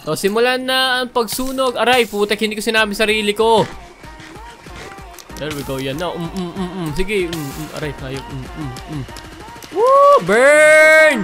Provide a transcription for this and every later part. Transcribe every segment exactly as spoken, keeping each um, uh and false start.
So, simulan na ang pagsunog. Aray, putek, hindi ko sinabi sarili ko. There we go, yan na. Mm, mm, mm, mm. Sige, mm, mm. Aray, hayop. Mm, mm, mm. Woo! Burn!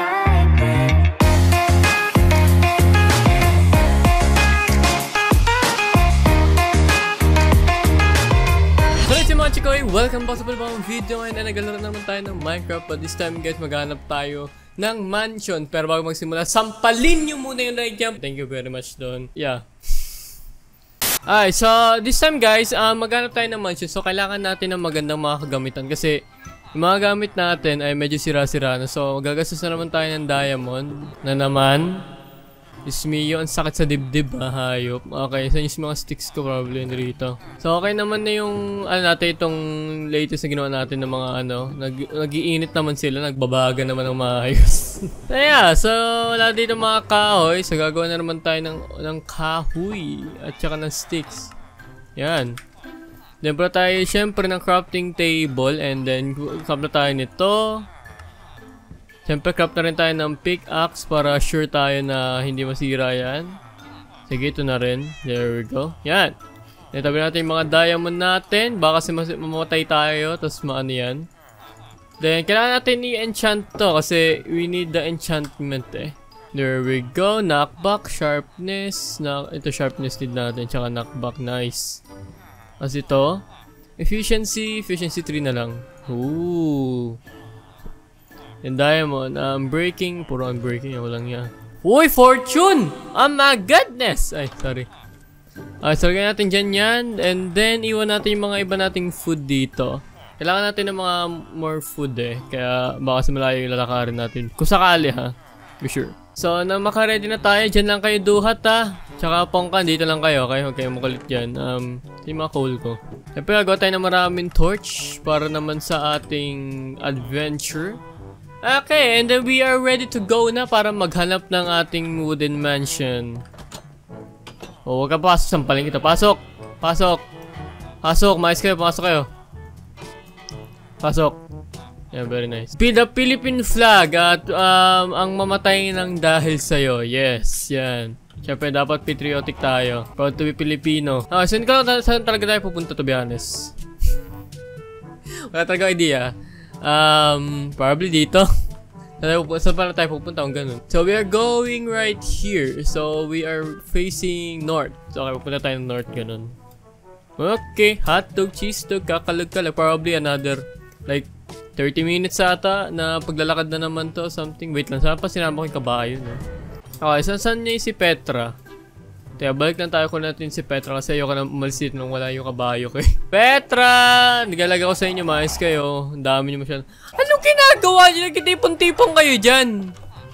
So, mga chikoy, welcome back sa panibagong video. Ngayon ay nagalaro naman tayo ng Minecraft. But this time guys, maghanap tayo ng mansion. Pero bago magsimula, sampalin nyo muna yung like jump. Thank you very much doon. Yeah. Alright, so this time guys, uh, maghanap tayo ng mansion. So kailangan natin ng magandang mga kagamitan. Kasi yung mga gamit natin ay medyo sira-sira na. So gagastos na naman tayo ng diamond. Na naman Ismiyo, ang sakit sa dibdib ha, hayop. Okay, so yung mga sticks ko probably rito. So okay naman na yung ano natin, itong latest na ginawa natin ng mga ano, nag nag-iinit naman sila, nagbabaga naman ng maayos. So yeah, so wala dito mga kahoy. So gagawa na naman tayo ng, ng kahoy at saka ng sticks. Yan. Then para tayo syempre ng crafting table and then craft na tayo nito. Siyempre, craft na rin tayo ng pickaxe para sure tayo na hindi masira yan. Sige, ito na rin. There we go. Yan. Natabi natin yung mga diamond natin. Baka kasi mamatay tayo. Tapos maano yan. Then, kailangan natin i-enchant to. Kasi we need the enchantment eh. There we go. Knockback, sharpness. Na ito, sharpness need natin. Tsaka knockback. Nice. As ito. Efficiency. Efficiency three na lang. Ooh. And diamond, um, breaking, puro ang breaking, walang yan. Uy, fortune! Oh my goodness! Ay, sorry. Okay, so lagyan natin dyan yan. And then, iwan natin yung mga iba nating food dito. Kailangan natin ng mga more food eh. Kaya baka sa malayo yung lalakarin natin. Kung sakali ha. Be sure. So, na makaready na tayo, dyan lang kayo duhat ha. Tsaka pongkan, dito lang kayo. Okay, huwag kayo makulit dyan. Um, ito yung mga coal ko. Siyempre, gagawa tayo ng maraming torch para naman sa ating adventure. Okay, and then we are ready to go na para maghanap ng ating wooden mansion. O, huwag ka pasok, sampaling kita. Pasok! Pasok! Pasok! Mais kayo, pasok kayo. Pasok. Yeah, very nice. Be the Philippine flag at um, ang mamatay ng dahil sa'yo. Yes, yan. Siyempre, dapat patriotic tayo. Proud to be Filipino. Ah, saan ka lang, saan talaga tayo pupunta, to be honest? Wala talaga idea. Um, probably dito. Saan pala tayo pupunta kung ganun? So, we are going right here. So, we are facing north. So, okay, pupunta tayo ng north, ganun. Okay, hotdog, cheese dog, kakalog-kalag. Probably another, like, thirty minutes ata na paglalakad na naman to, something. Wait lang, saan pa sinama ko yung kabayo, no? Okay, saan saan niya yung si Petra? Kaya balik lang tayo kung natin si Petra kasi ayoko na umalis dito nung wala yung kabayo ko eh. Petra! Nagalaga ko sa inyo, maayos kayo. Ang dami nyo masyadong. Anong ginagawa nyo? Nagtipon-tipon kayo dyan.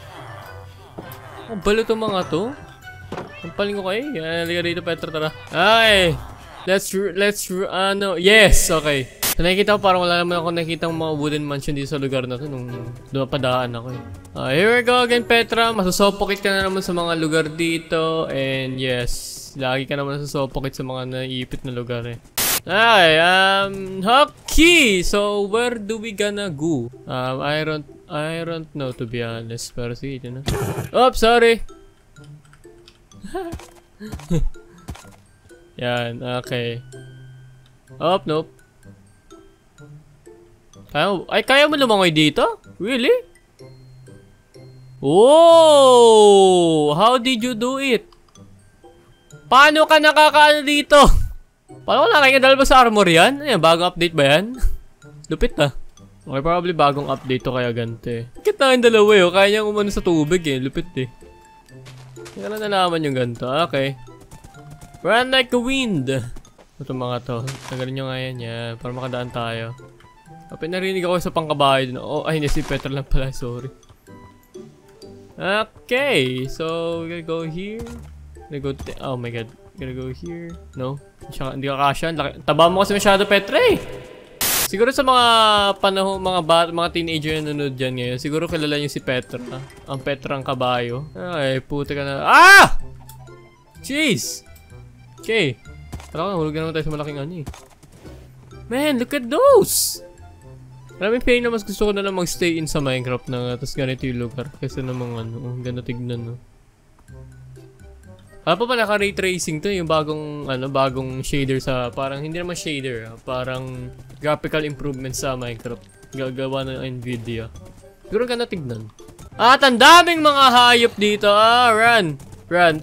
Ang balo itong mga to. Ang paling ko kayo. Yan, naliga rito Petra, tara. Ay! Let's, let's, ano, yes! Okay. So nakikita ko parang wala naman ako nakikita mga wooden mansion dito sa lugar na to nung dumapadaan ako eh. Uh, here we go again Petra, masusopokit ka na naman sa mga lugar dito and yes, lagi ka naman nasusopokit sa mga naiipit na lugar eh. Okay, um, okay, so where do we gonna go? Um, I don't, I don't know to be honest, pero sige ito na. Oops, sorry! Yan, okay. Oh, nope. Kaya, ay, kaya mo lumangoy dito? Really? Oh! How did you do it? Paano ka nakakaano dito? Paano wala kayo dalawa sa armor yan? Ayan, bagong update ba yan? Lupit ah. Okay, probably bagong update to kaya gante. Bakit na yung dalawa eh? Kaya niyang umano sa tubig eh. Lupit eh. Kaya na nalaman yung ganito. Okay. Run like a wind. Ito mga to. Tagalin nyo nga yan. Yan. Para makadaan tayo. Kapag narinig ako sa pangkabahay dun. Oh, ay hindi, si Petra lang pala. Sorry. Okay. So, we're gonna go here. We're gonna go... Oh my god. We're gonna go here. No. Hindi ka kasya. Taba mo kasi masyado, Petra eh. Siguro sa mga panahon, mga bat, mga teenager na nanonood dyan ngayon, siguro kilala nyo si Petra. Ang Petra ang kabayo. Ay, puti ka na. Ah! Jeez! Okay. Tara ka, hulog na naman tayo sa malaking ano eh. Man, look at those! Maraming pain na mas gusto ko na lang mag-stay in sa Minecraft na tapos ganito yung lugar. Kasi namang ano, oh, ganda tignan no. Alam pa ba naka-ray tracing to, yung bagong, ano, bagong shader sa, parang, hindi naman shader, ah, parang graphical improvement sa Minecraft. Gagawa ng Nvidia. Siguro ka na tignan. At ang daming mga hayop dito. Ah, run! Run!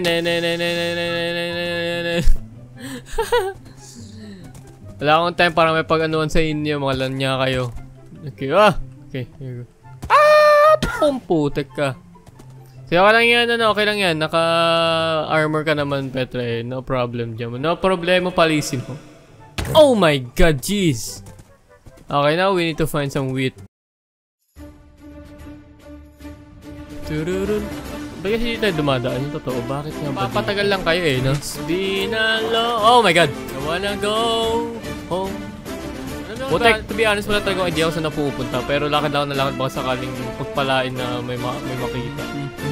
Wala akong time para may pag-anuan sa inyo. Mga lanya kayo. Okay, ah! Okay, here we go. Ah! Pumputek ka. So, okay lang yan, ano, okay lang yan. Naka-armor ka naman, Petra, eh. No problem dyan. No problema, palisin mo. Oh my god, jeez! Okay, now we need to find some wheat. Tururun. Ba kasi tayo dumadaan yung totoo? Bakit nga ba? Papatagal lang kayo eh, no? It's been a long... Oh my god! I wanna go home. Putek, to be honest, wala talaga idea kung saan napupunta. Pero lakad ako na lakad baka sakaling pagpalain na may, ma may makita.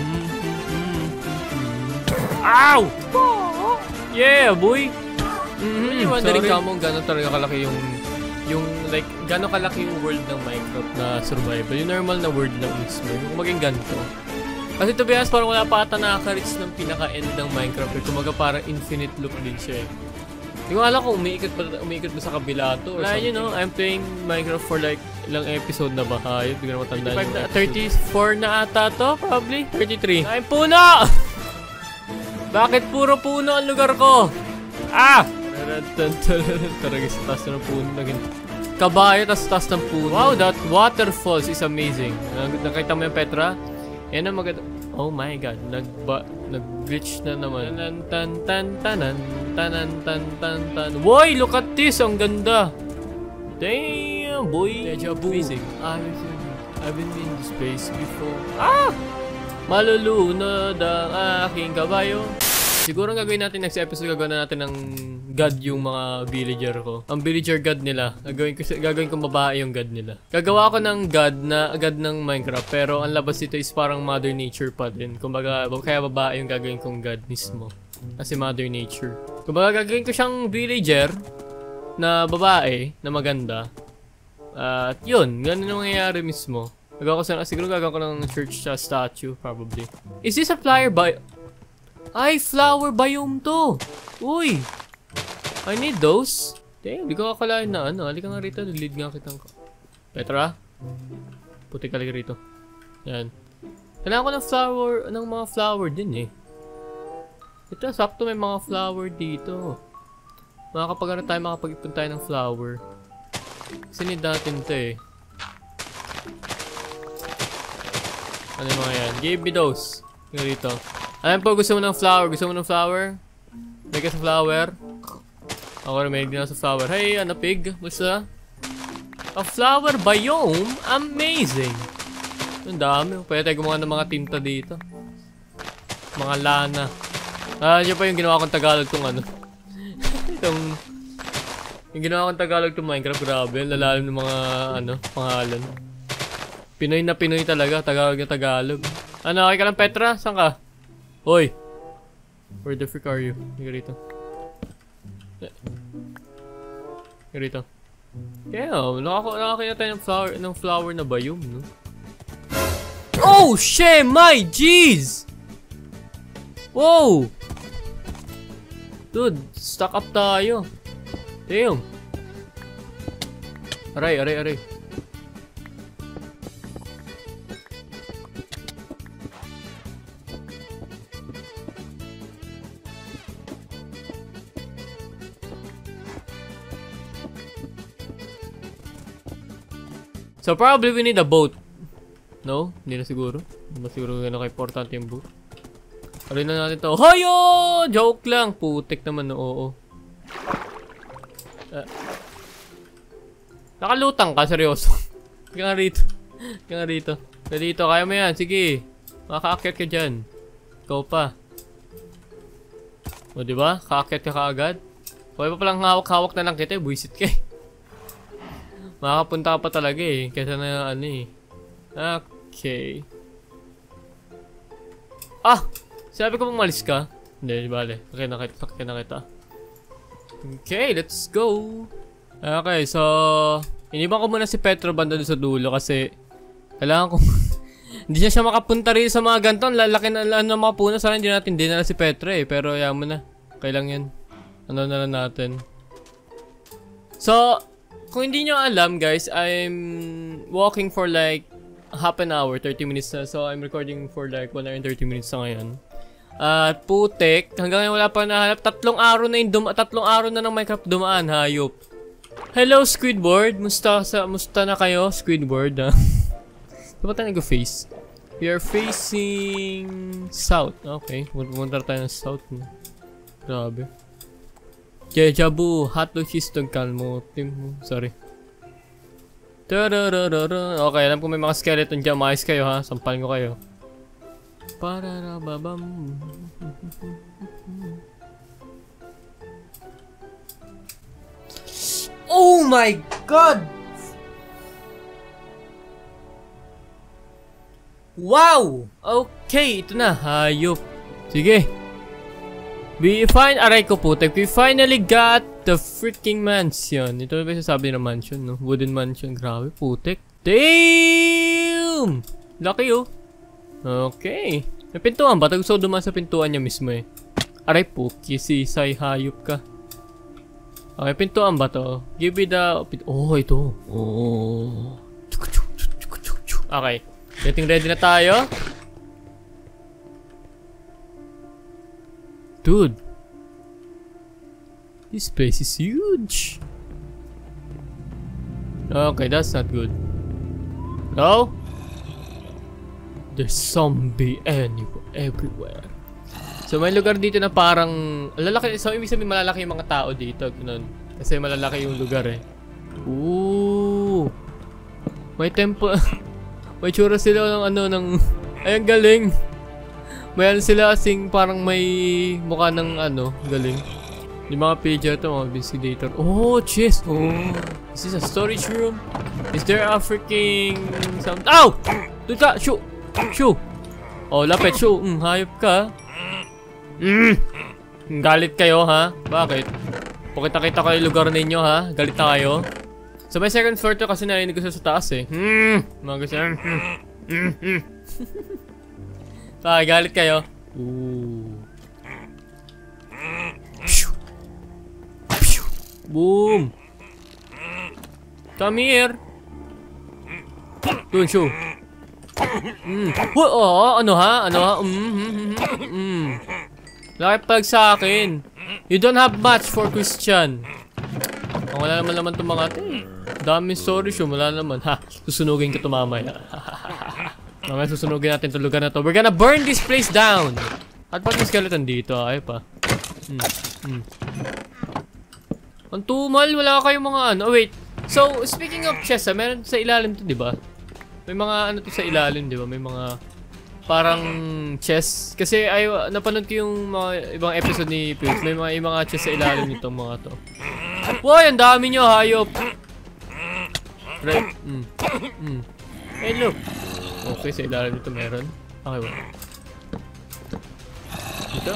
Ow! Yeah, boy! Mm-hmm. Wondering ka mo gano'n talaga kalaki yung... Yung, like, gano'n kalaki yung world ng Minecraft na survival. Yung normal na world ng mismo. Yung maging ganito. Kasi to be honest, parang wala pa ata nakaka-reach ng pinaka-end ng Minecraft. Eh. Kumaga parang infinite loop din siya eh. Hindi ko alam kung umiikot ba, umiikot ba sa kabila to or something. You know, I'm playing Minecraft for like ilang episode na ba? Hayop, hindi ko na matandaan yung episode. thirty-four na ata to, probably. thirty-three. Ay, puno! Bakit puro puno ang lugar ko? Ah! Talaga sa taas ng puno na ganito. Kabayo, tas taas ng puno. Wow, that waterfalls is amazing. Nakita mo yung Petra? Yan ang maganda. Oh my god, nagba nag-glitch na naman. Tanan tan tan tanan tanan tan tan tan. Woy, look at this, ang ganda. Damn, boy. Deja vu. I've been in this place before. Ah! Malulunod ang aking kabayo. Siguro ang gagawin natin next episode, gagawin na natin ng god yung mga villager ko. Ang villager god nila. Gagawin ko, gagawin ko babae yung god nila. Gagawa ko ng god na god ng Minecraft. Pero ang labas dito is parang Mother Nature pa din. Kumbaga, kaya babae yung gagawin kong god mismo. Kasi Mother Nature. Kumbaga, gagawin ko siyang villager na babae na maganda. At uh, yun, ganun yung mangyayari mismo. Gagawa ko sa, siguro gagawa ko ng church uh, statue, probably. Is this a flyer by... Ay, flower biome to. Uy. I need those. Damn, di ko akalain na ano. Halika nga rito, lead nga kitang ko. Petra? Puti ka lang rito. Yan. Kailangan ko ng flower, ng mga flower din eh. Ito, sakto may mga flower dito. Makakapag ano tayo, makapag-ipon tayo ng flower. Kasi need natin to eh. Ano yung mga yan? Give me those. Nga rito. Alam po, gusto mo ng flower? Gusto mo ng flower? May ka sa flower? Ako rin, may din ako sa flower. Hey, ano pig? Basta? A flower biome? Amazing! Ang dami. Pwede tayo gumawa ng mga tinta dito. Mga lana. Ah, yun pa yung ginawa kong Tagalog tong ano. Itong... Yung ginawa kong Tagalog tong Minecraft. Grabe, lalalim ng mga, ano, pangalan. Pinoy na Pinoy talaga. Tagalog na Tagalog. Ano, okay ka lang, Petra? Saan ka? Hoy! Where the frick are you? Hindi ka rito. Hindi ka rito. Damn! Nakakita tayo ng flower, ng flower na biome, no? Oh! Shit! My jeez! Whoa! Dude, stuck up tayo. Damn! Aray, aray, aray. So probably we need a boat. No? Hindi na siguro. Hindi na siguro gano'n ka-importante yung boat. Aray na natin to. Hoyo! Joke lang. Putik naman no. Oo. Uh, nakalutang ka. Seryoso. Kaya nga rito. Kaya nga rito. Kaya dito. Kaya mo yan. Sige. Makakaakyat ka dyan. Ikaw pa. O diba? Kaakyat ka kaagad. Kaya pa palang hawak-hawak na lang kita. Buisit ka eh. Makakapunta ka pa talaga eh. Kesa na ano eh. Okay. Ah! Sabi ko bang malis ka? Hindi, bale. Okay na kita. Okay na kita. Okay, let's go. Okay, so... Iniban ko muna si Petro banda doon sa dulo kasi... Kailangan kong... Hindi na siya makapunta rin sa mga ganito. Lalaki na lang ng mga puno. Sana hindi natin dinala si Petra eh. Pero yaman mo na. Kailang yan. Ano na lang natin. So, kung hindi nyo alam guys, I'm walking for like half an hour, thirty minutes na. So, I'm recording for like one hour and thirty minutes na ngayon. At putik, hanggang ngayon wala pa nahanap. Tatlong araw na yung duma tatlong araw na ng Minecraft dumaan, hayop. Hello Squidward, musta sa musta na kayo Squidward? Ha? Dapat tayo nag-face. We are facing south. Okay, pumunta tayo ng south. Grabe. Jejabu, hotdog cheesedog kalmo. Tim, sorry. Okay, alam ko may mga skeleton dyan. Maayos kayo ha, sampalin ko kayo. Pararababam. Oh my god! Wow! Okay, ito na. Hayop. Sige. We find... Aray ko putek. We finally got the freaking mansion. Ito na ba sasabi ng mansion, no? Wooden mansion. Grabe, putek. Damn! Laki, oh. Okay. May pintuan ba? Tagusto duman sa pintuan niya mismo, eh. Aray po. Kisi, say, hayop ka. Okay, pintuan ba to? Give me the... Oh, ito. Oh. Okay. Getting ready na tayo. Dude. This place is huge. Okay, that's not good. No? There's zombie anywhere, everywhere. So may lugar dito na parang lalaki, so ibig sabihin malalaki yung mga tao dito, ganun. Kasi malalaki yung lugar eh. Ooh. May temple. May tsura sila ng ano ng ay ang galing. May ano sila asing parang may mukha ng ano, galing. Yung mga pigeon to, mga investigator. Oh, chest. Oh. Is this a storage room? Is there a freaking some ow! Doon ka, shoo. Shoo. Oh, lapit, shoo. Mm, hayop ka. Mm. Galit kayo, ha? Bakit? Pakita-kita kayo lugar ninyo, ha? Galit na kayo? So, may second floor to kasi narinig ko sa taas, eh. Hmm. Mga gusto. Hmm. Hmm. Hmm. Ah, galit kayo. Ooh. Boom. Come here. Doon, show. Mm. Oh, ano ha? Ano ha? Mm, mm, mm, mm. Nakipag sa akin. You don't have much for Christian. Oh, wala naman naman itong mga ito eh. Daming story show. Wala naman. Ha, susunugin ko ito mamaya. Mamaya susunugin natin itong lugar na to. We're gonna burn this place down. At pati skeleton dito. Ay pa. Hmm. Hmm. Ang tumal. Wala kayong mga ano. Oh, wait. So, speaking of chest, ah, meron sa ilalim to, di ba? May mga ano to sa ilalim, di ba? May mga parang chest. Kasi ay napanood ko yung mga ibang episode ni Pills. May mga ibang chest sa ilalim nitong mga to. Wow, ang dami nyo, hayop. Right. Mm. Mm. Hey, look. Okay, sa ilalim nito meron. Okay, well. Dito.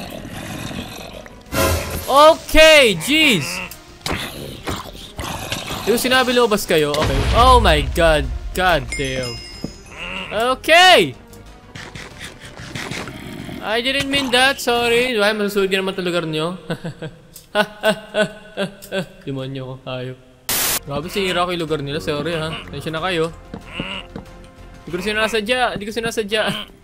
Okay, jeez. Yung sinabi lumabas kayo, okay. Oh my god. God damn. Okay. I didn't mean that, sorry. Ay, masusunod ka naman sa lugar nyo. Demonyo ko, hayop. Grabe, sinira ko yung lugar nila, sorry ha. Tensya na kayo. Hindi ko sinasadya, hindi ko sinasadya.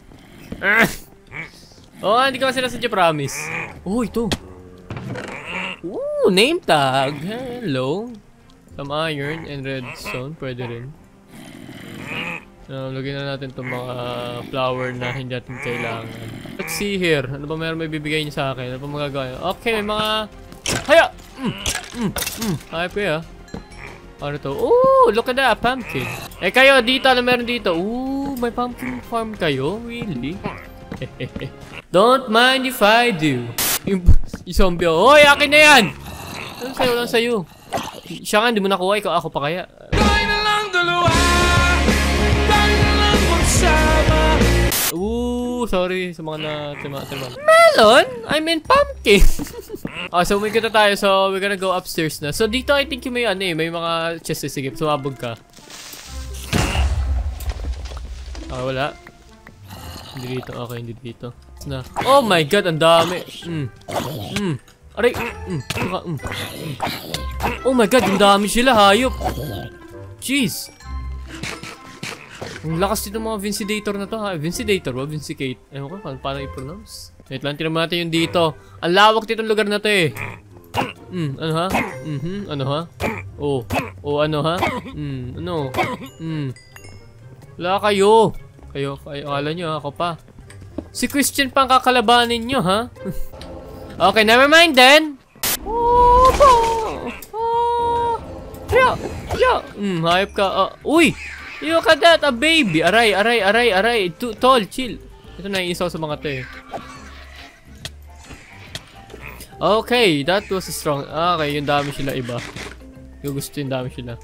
Oo nga, hindi ko sinasadya, promise. Oh, ito. Ooh, name tag. Hello. Some iron and redstone, pwede rin. Uh, lagyan na natin itong mga flower na hindi natin kailangan. Let's see here. Ano ba meron may bibigay niyo sa akin? Ano ba magagawa niyo? Okay, may mga... Haya! Mm, mm, mm. Hayop kayo. Ano to? Ooh, look at that, pumpkin. Eh kayo, dito, ano meron dito? Ooh, may pumpkin farm kayo? Really? Don't mind if I do. Yung, yung zombie, hoy, akin na yan! Ano sa'yo lang sa'yo? Siya nga, hindi mo nakuha. Ikaw, ako pa kaya? Tayo na lang dalawa! Tayo na lang magsama! Ooh, sorry sa mga na-tema-tema. Melon? I mean pumpkin! Oh, so umikot na tayo. So, we're gonna go upstairs na. So, dito I think yung may ano eh. May mga chests. Sige, sumabog ka. Okay, wala. Hindi dito. Okay, hindi dito. Na. Oh my god, ang dami. Mm. Mm. Aray. Mm. Mm. Oh my god, ang dami sila, hayop. Jeez. Ang lakas dito mga Vincidator na to, ha? Vincidator ba? Vincicate. Ewan ko, paano i-pronounce? Wait lang, tinan natin yung dito. Ang lawak ditong lugar na to eh. Mm, ano ha? Mm-hmm, ano ha? Oh, oh, ano ha? Mm, ano? Mm. Wala kayo. Kayo, kayo, akala nyo, ako pa. Si Christian pa ang kakalabanin nyo, ha? Okay, never mind then. Oh, oh, oh. Yeah, yeah. Mm, hayop ka. Uh, uy! Look at that, a baby. Aray, aray, aray, aray. Too tall, chill. Ito na yung isa sa mga to eh. Okay, that was a strong. Okay, yung dami sila iba. Yung gusto yung dami sila.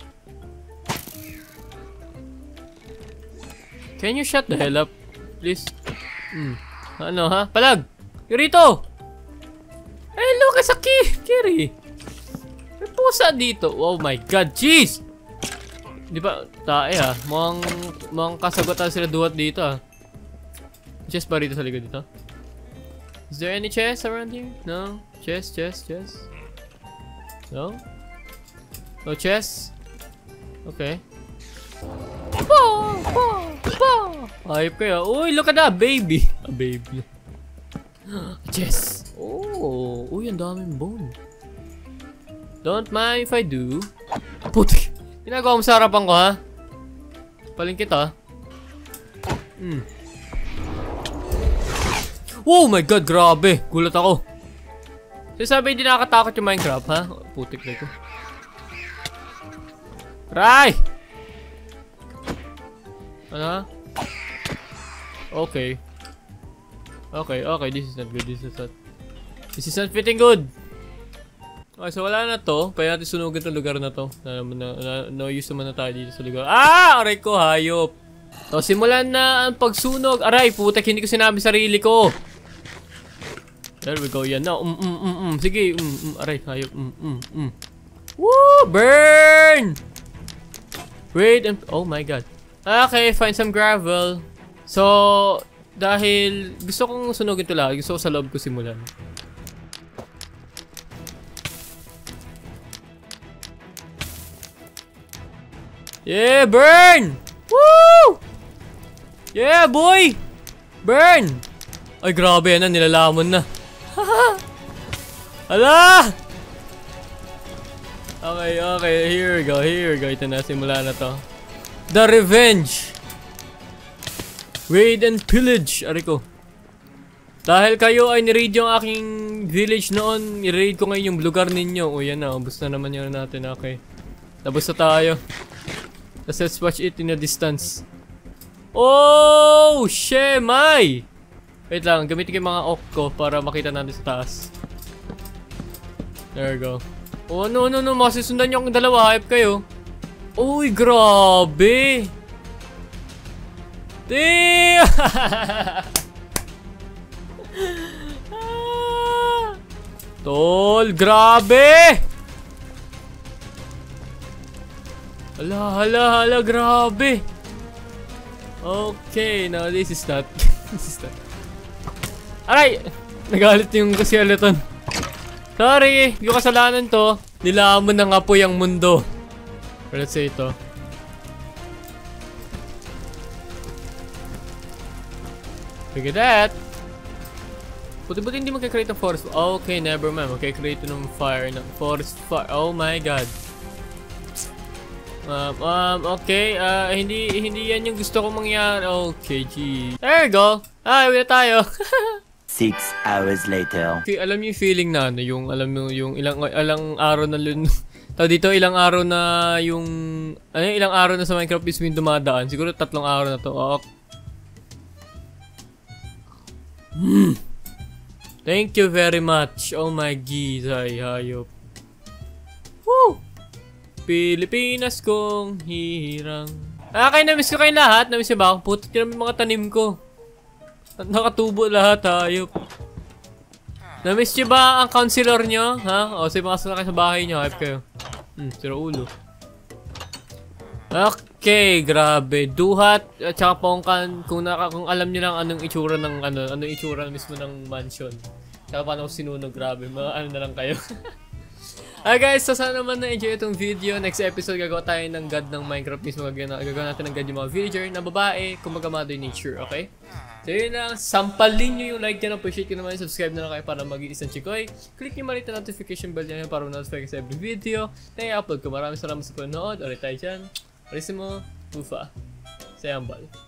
Can you shut the hell up, please? Hmm. Ano ha? Palag! Rito! Hey, look at Saki! Kiri! May pusa dito. Oh my god, jeez! Di ba? Tae ha. Mukhang, mukhang kasagutan sila duwat dito ha. Chest ba rito sa likod dito? Is there any chest around here? No? Chest, chest, chest. No? No chest? Okay. Ayop kayo. Uy, look at that, baby. A baby. Chest. Oh, uy, ang daming bone. Don't mind if I do. Putik. Ginagawa mo sa harapan ko, ha? Paling kita. Hmm. Oh my god, grabe. Gulat ako. Sasabi, hindi nakakatakot yung Minecraft, ha? Putik na ito. Ray! Ano, ha? Okay. Okay, okay. This is not good. This is not... This is not fitting good. Okay, so wala na to. Pwede natin sunugin itong lugar na to. Na, na, na, no use naman na tayo dito sa lugar. Ah! Aray ko, hayop. So, simulan na ang pagsunog. Aray, putek, hindi ko sinabi sarili ko. There we go, yan. No, mm, mm, mm, mm. Sige, mm, mm, aray, hayop. Mm, mm, mm. Woo! Burn! Wait, and... Oh my god. Okay, find some gravel. So, dahil gusto kong sunugin ito lang. Gusto ko sa loob ko simulan. Yeah, burn! Woo! Yeah, boy! Burn! Ay, grabe yan na, nilalamon na. Hala! Okay, okay, here we go, here we go. Ito na, simula na to. The Revenge! Raid and Pillage! Ari ko. Dahil kayo ay ni-raid yung aking village noon, i-raid ko ngayon yung lugar ninyo. O yan na, ubos na naman yun natin, okay. Tapos na tayo. Let's watch it in a distance. Oh! Shemay! Wait lang, gamitin ko yung mga oak ko para makita natin sa taas. There we go. Oh, no, no, no. Masisundan nyo ang dalawa. Hype kayo. Uy, grabe! Damn! Tol, grabe! Hala, hala, hala, grabe. Okay, now this is not. This is not. Aray! Nagalit yung skeleton. Sorry, yung kasalanan to. Nilamon ng apoy ang mundo. Or let's say ito. Look at that. Buti-buti hindi magkakreate ng forest. Okay, never mind. Magkakreate ng fire. Ng forest fire. Oh my god. Um, um, okay, uh, hindi, hindi yan yung gusto kong mangyari. Okay, gee. There we go. Ah, uwi na tayo. Six hours later. Okay, alam niyo yung feeling na, ano, yung, alam mo, yung ilang, ilang araw na lun... Tao dito, ilang araw na yung... Ano yung ilang araw na sa Minecraft is yung dumadaan. Siguro tatlong araw na to. Oh. Hmm. Thank you very much. Oh my geez, ay, hayop. Woo! Pilipinas kong hirang. Ah, kayo na-miss ko kayong lahat. Na-miss ba ako? Putot yun ang mga tanim ko. Nakatubo lahat, hayop. Na-miss nyo ba ang counselor nyo? Ha? O, sige, makasal na kayo sa bahay nyo. Hype kayo. Hmm, sira ulo. Okay. K, grabe. Duhat at saka pongkan kung naka, kung alam niyo lang anong itsura ng ano, anong itsura mismo ng mansion. Saka paano ko sinunog, grabe. Mga ano na lang kayo. Hi guys, so sana naman na-enjoy itong video. Next episode gagawa tayo ng god ng Minecraft mismo. Gagawa natin ng god yung mga villager na babae, kumbaga Mother Nature, okay? So yun lang, sampalin nyo yung like dyan. Appreciate ko naman, subscribe na lang kayo para mag-iisang chikoy. Click nyo malit na notification bell dyan para notify ka sa every video na i-upload ko. Maraming salamat sa panonood. Ulit tayo dyan. Arissimo, Ufa, Sayambal.